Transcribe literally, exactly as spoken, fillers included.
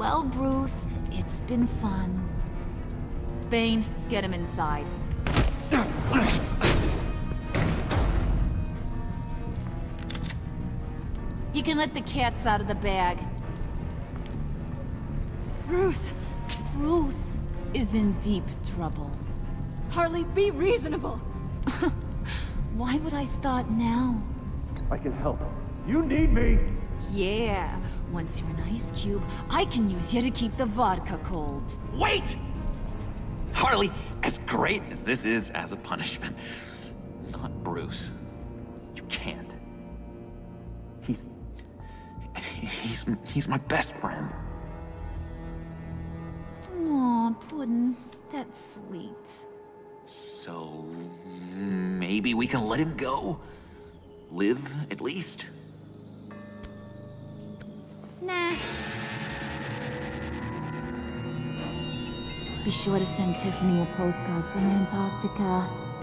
Well, Bruce, it's been fun. Bane, get him inside. You can let the cats out of the bag. Bruce! Bruce is in deep trouble. Harley, be reasonable! Why would I start now? I can help. You need me! Yeah, once you're an ice cube, I can use you to keep the vodka cold. Wait! Harley, as great as this is as a punishment, not Bruce. You can't. He's... He's... He's my best friend. Aw, Puddin', that's sweet. So... maybe we can let him go? Live, at least? Nah. Be sure to send Tiffany a postcard from Antarctica.